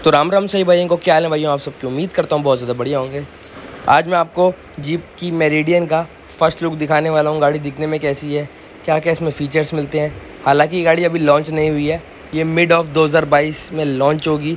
तो राम राम सही भाइयों को, क्या हाल है भाइयों आप सबकी। उम्मीद करता हूँ बहुत ज़्यादा बढ़िया होंगे। आज मैं आपको जीप की मेरिडियन का फर्स्ट लुक दिखाने वाला हूँ। गाड़ी दिखने में कैसी है, क्या क्या इसमें फ़ीचर्स मिलते हैं। हालांकि ये गाड़ी अभी लॉन्च नहीं हुई है, ये मिड ऑफ 2022 में लॉन्च होगी।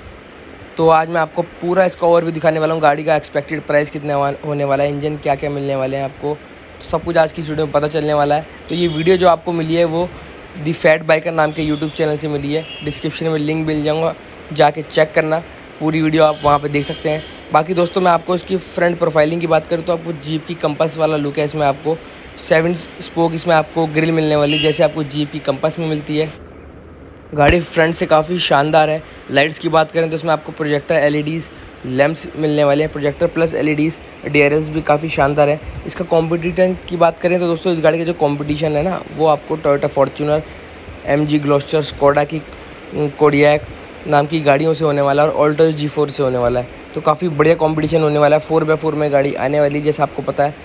तो आज मैं आपको पूरा इसका ओवरव्यू दिखाने वाला हूँ। गाड़ी का एक्सपेक्टेड प्राइस कितना होने वाला है, इंजन क्या क्या मिलने वाले हैं आपको, तो सब कुछ आज की इस वीडियो में पता चलने वाला है। तो ये वीडियो जो आपको मिली है वो दी फैट बाइकर नाम के यूट्यूब चैनल से मिली है। डिस्क्रिप्शन में लिंक मिल जाऊँगा, जाके चेक करना। पूरी वीडियो आप वहाँ पे देख सकते हैं। बाकी दोस्तों मैं आपको इसकी फ्रंट प्रोफाइलिंग की बात करूँ तो आपको जीप की कंपास वाला लुक है। इसमें आपको 7 स्पोक इसमें आपको ग्रिल मिलने वाली, जैसे आपको जीप की कंपास में मिलती है। गाड़ी फ्रंट से काफ़ी शानदार है। लाइट्स की बात करें तो इसमें आपको प्रोजेक्टर एलईडीज़ लैंप्स मिलने वाले हैं, प्रोजेक्टर प्लस एलईडीज़। डीआरएस भी काफ़ी शानदार है। इसका कॉम्पिटिटर की बात करें तो दोस्तों इस गाड़ी का जो कॉम्पिटिशन है ना, वो आपको Toyota Fortuner, MG Gloster, Skoda की कोडियक नाम की गाड़ियों से होने वाला है और ऑल्टो G4 से होने वाला है। तो काफ़ी बढ़िया कंपटीशन होने वाला है। 4x4 में गाड़ी आने वाली, जैसे आपको पता है।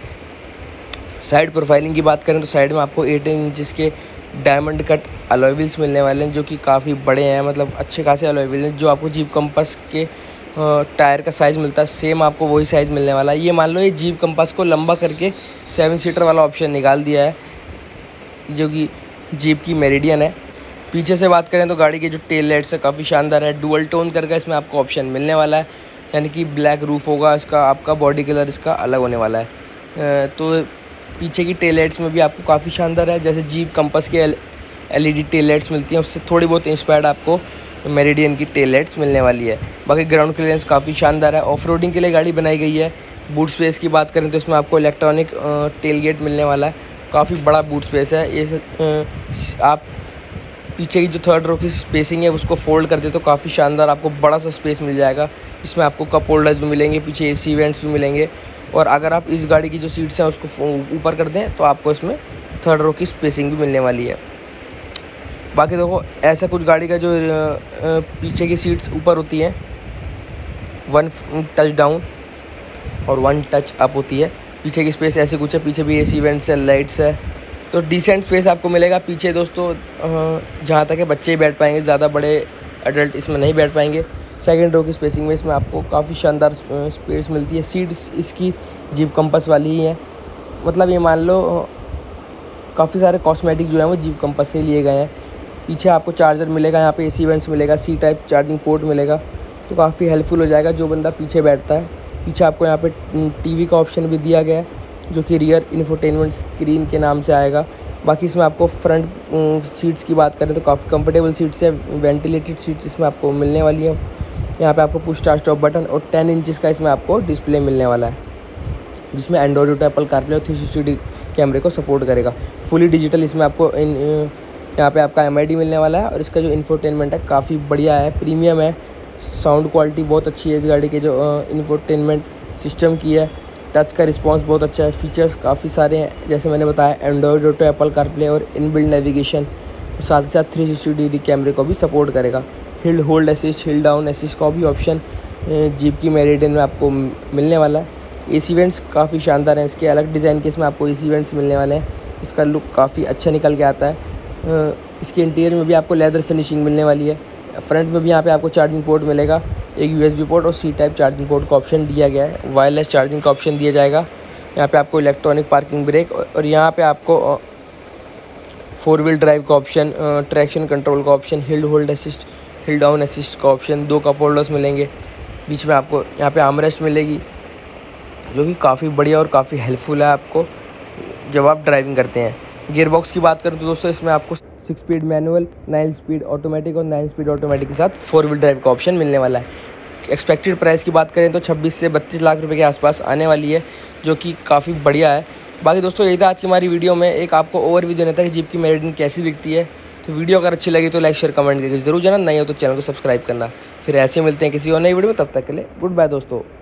साइड प्रोफाइलिंग की बात करें तो साइड में आपको 18 इंचज़ के डायमंड कट अलॉय व्हील्स मिलने वाले हैं, जो कि काफ़ी बड़े हैं, मतलब अच्छे खासे अलॉय व्हील्स हैं। जो आपको जीप कंपास के टायर का साइज़ मिलता है, सेम आपको वही साइज़ मिलने वाला है। ये मान लो ये जीप कंपास को लंबा करके 7 सीटर वाला ऑप्शन निकाल दिया है, जो कि जीप की मेरिडियन है। पीछे से बात करें तो गाड़ी के जो टेल लाइट्स है काफ़ी शानदार है। डुअल टोन करके इसमें आपको ऑप्शन मिलने वाला है, यानी कि ब्लैक रूफ होगा इसका, आपका बॉडी कलर इसका अलग होने वाला है। तो पीछे की टेल लाइट्स में भी आपको काफ़ी शानदार है, जैसे जीप कंपास के एलईडी टेल लाइट्स मिलती हैं, उससे थोड़ी बहुत इंस्पायर्ड आपको मेरिडियन की टेल लाइट्स मिलने वाली है। बाकी ग्राउंड क्लियरेंस काफ़ी शानदार है। ऑफ रोडिंग के लिए गाड़ी बनाई गई है। बूट स्पेस की बात करें तो इसमें आपको इलेक्ट्रॉनिक टेल गेट मिलने वाला है। काफ़ी बड़ा बूट स्पेस है। ये आप पीछे की जो थर्ड रो की स्पेसिंग है उसको फोल्ड कर दे तो काफ़ी शानदार आपको बड़ा सा स्पेस मिल जाएगा। इसमें आपको कप होल्डर्स भी मिलेंगे, पीछे एसी वेंट्स भी मिलेंगे। और अगर आप इस गाड़ी की जो सीट्स हैं उसको ऊपर कर दें तो आपको इसमें थर्ड रो की स्पेसिंग भी मिलने वाली है। बाकी देखो ऐसा कुछ गाड़ी का जो पीछे की सीट्स ऊपर होती हैं, 1 टच डाउन और 1 टच अप होती है। पीछे की स्पेस ऐसे कुछ है, पीछे भी एसी वेंट्स है, लाइट्स है, तो डिसेंट स्पेस आपको मिलेगा पीछे दोस्तों। जहाँ तक है बच्चे ही बैठ पाएंगे, ज़्यादा बड़े एडल्ट इसमें नहीं बैठ पाएंगे। सेकंड रो की स्पेसिंग में इसमें आपको काफ़ी शानदार स्पेस मिलती है। सीट्स इसकी जीप कंपास वाली ही हैं, मतलब ये मान लो काफ़ी सारे कॉस्मेटिक जो हैं वो जीप कंपास से लिए गए हैं। पीछे आपको चार्जर मिलेगा, यहाँ पे एसी वेंट्स मिलेगा, सी टाइप चार्जिंग पोर्ट मिलेगा, तो काफ़ी हेल्पफुल हो जाएगा जो बंदा पीछे बैठता है। पीछे आपको यहाँ पे टीवी का ऑप्शन भी दिया गया है, जो कि रियर इन्फोटेनमेंट स्क्रीन के नाम से आएगा। बाकी इसमें आपको फ्रंट सीट्स की बात करें तो काफ़ी कंफर्टेबल सीट्स है, वेंटिलेटेड सीट्स इसमें आपको मिलने वाली है। यहाँ पे आपको पुश स्टार्ट स्टॉप बटन और 10 इंचज़ का इसमें आपको डिस्प्ले मिलने वाला है, जिसमें एंड्रॉइड ऑटो, एप्पल कारप्ले और 360 कैमरे को सपोर्ट करेगा। फुली डिजिटल इसमें आपको यहाँ पे आपका MID मिलने वाला है। और इसका जो इन्फोटेनमेंट है काफ़ी बढ़िया है, प्रीमियम है। साउंड क्वालिटी बहुत अच्छी है इस गाड़ी के जो इन्फोटेनमेंट सिस्टम की है। टच का रिस्पांस बहुत अच्छा है। फीचर्स काफ़ी सारे हैं, जैसे मैंने बताया एंड्रॉइड ऑटो, एप्पल कारप्ले और इनबिल्ट नेविगेशन। साथ ही साथ 360 डिग्री कैमरे को भी सपोर्ट करेगा। Hill hold assist, hill down assist का भी ऑप्शन जीप की मेरिडियन में आपको मिलने वाला है। एसी वेंट्स काफ़ी शानदार हैं, इसके अलग डिज़ाइन के इसमें आपको एसी वेंट्स मिलने वाले हैं। इसका लुक काफ़ी अच्छा निकल के आता है। इसके इंटीरियर में भी आपको लेदर फिनिशिंग मिलने वाली है। फ्रंट में भी यहाँ पे आपको चार्जिंग पोर्ट मिलेगा, एक USB पोर्ट और C टाइप चार्जिंग पोर्ट का ऑप्शन दिया गया है। वायरलेस चार्जिंग का ऑप्शन दिया जाएगा। यहाँ पे आपको इलेक्ट्रॉनिक पार्किंग ब्रेक और यहाँ पे आपको 4 व्हील ड्राइव का ऑप्शन, ट्रैक्शन कंट्रोल का option, hill hold assist, hill down assist का ऑप्शन, 2 कप होल्डर्स मिलेंगे। बीच में आपको यहाँ पे आर्मरेस्ट मिलेगी, जो कि काफ़ी बढ़िया और काफ़ी हेल्पफुल है आपको जब आप ड्राइविंग करते हैं। गियर बॉक्स की बात करूँ तो दोस्तों इसमें आपको 6 स्पीड मैनुअल, 9 स्पीड ऑटोमेटिक और 9 स्पीड ऑटोमेटिक के साथ 4 व्हील ड्राइव का ऑप्शन मिलने वाला है। एक्सपेक्टेड प्राइस की बात करें तो 26 से 32 लाख रुपए के आसपास आने वाली है, जो कि काफ़ी बढ़िया है। बाकी दोस्तों यही था आज की हमारी वीडियो में, एक आपको ओवरव्यू देना था कि जीप की मेरिडियन कैसी दिखती है। तो वीडियो अगर अच्छी लगी तो लाइक शेयर कमेंट करके जरूर जाना, नहीं हो तो चैनल को सब्सक्राइब करना। फिर ऐसे मिलते हैं किसी और नई वीडियो में, तब तक के लिए गुड बाय दोस्तों।